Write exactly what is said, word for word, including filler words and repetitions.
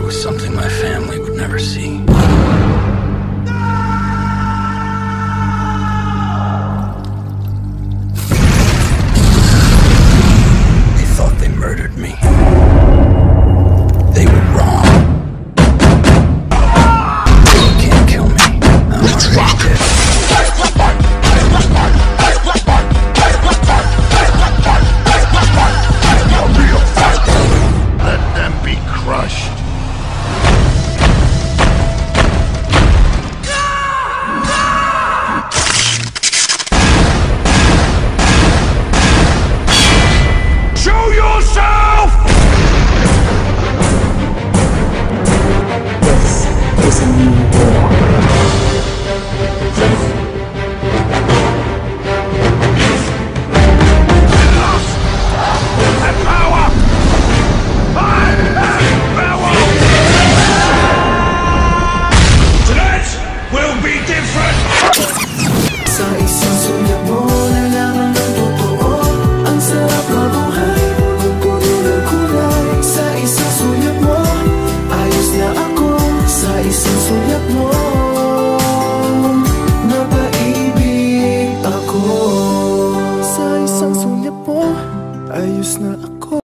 was something my family would never see. They thought they murdered me. They were wrong. You can't kill me. I'm already dead. Let them be crushed. Show yourself! This is a new war. Will be different!